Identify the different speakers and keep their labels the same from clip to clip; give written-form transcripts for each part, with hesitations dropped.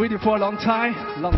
Speaker 1: waiting for a long time.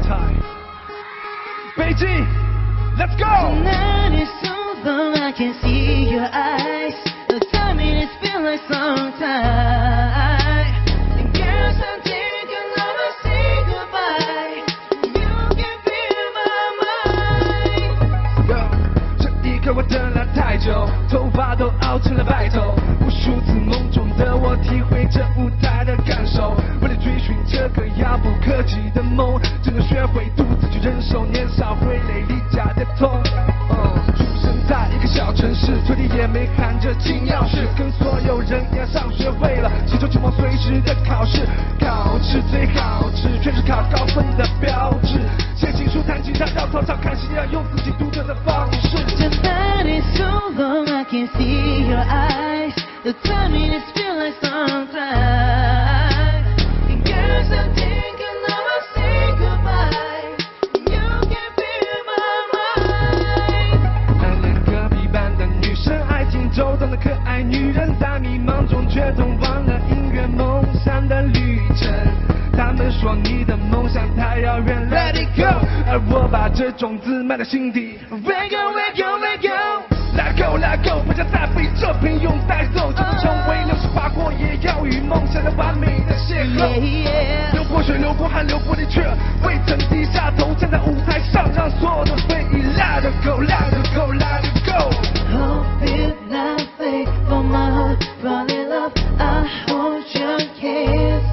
Speaker 1: Beijing, let's go!
Speaker 2: Tonight is so long, I can see your eyes. The timing is feel like some time. And girl, something can never say goodbye. You can feel my mind.
Speaker 1: Go， 这一刻我等了太久，头发都熬成了白头。无数次梦中的我，体会着舞台的感受。为了追寻这个遥不可及的梦，只能学会独自去忍受年少会泪离家的痛。出生在一个小城市，嘴里也没含着金钥匙，跟所有人一样上学，为了祈求期末随时的考试。考试最好吃，却是考高分的标志。写情书、弹吉他、绕操场看戏，要用自己独特的方式。
Speaker 2: Tonight is so long, I can see your eyes. The timing is feel like some time. And girl, something can never say goodbye. You can feel my mind.
Speaker 1: 暗恋隔壁班的女生，爱情周到的可爱女人，在迷茫中却通往了音乐梦想的旅程。他们说你的梦想太遥远 ，Let it go， 而我把这种子埋在心底 ，Let go，Let go，Let go，Let go，Let go， 不想再被这平庸带走，就算成为流星划过，也要与梦想的完美的邂逅。流过血，流过汗，流过泪，却未曾低下头，站在舞台上，让所有的非议 Let it go，Let it go，Let it
Speaker 2: go。Hope it not fake for my heart, fall in love. I hold your kiss.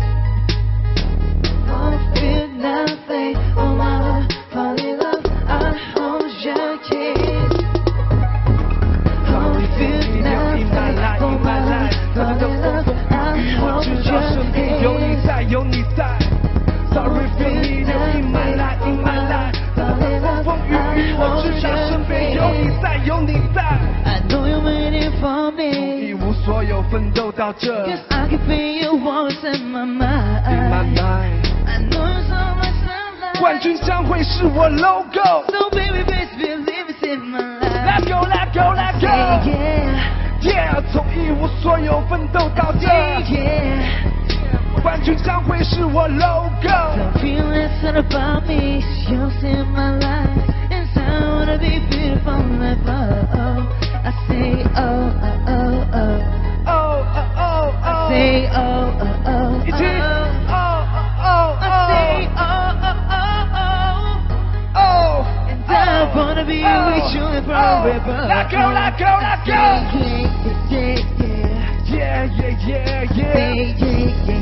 Speaker 2: Hope it not fake for my heart, fall in love. I hold your kiss. Hope it not fake for my heart, fall in love. I hold your kiss.
Speaker 1: 有你在，有你在。Sorry for me, in my life, in my life。风雨雨，我知道身边有你在，有你在。
Speaker 2: I know you're waiting for me.
Speaker 1: 一无所有，奋斗到这。
Speaker 2: Cause I can feel your voice in my mind.
Speaker 1: In my mind.
Speaker 2: I know you're so much sunlight.
Speaker 1: 冠军将会是我 logo.
Speaker 2: So baby, please believe it's in my life.
Speaker 1: Let's go, let's go, let's go.
Speaker 2: Yeah,
Speaker 1: yeah. 从一无所有奋斗到这。
Speaker 2: Yeah.
Speaker 1: 冠军将会是我 logo.
Speaker 2: The feeling's all about me. It's yours in my life. Inside I wanna be beautiful like oh. I say oh oh oh oh.
Speaker 1: Oh oh oh oh.
Speaker 2: I say oh oh oh.
Speaker 1: 一起 oh oh oh.
Speaker 2: I say oh oh oh oh.
Speaker 1: Oh.
Speaker 2: And I wanna be with you forever.
Speaker 1: Let's go, let's go, let's go.
Speaker 2: Yeah, yeah, yeah, yeah.
Speaker 1: Yeah, yeah, yeah, yeah.
Speaker 2: Yeah, yeah, yeah.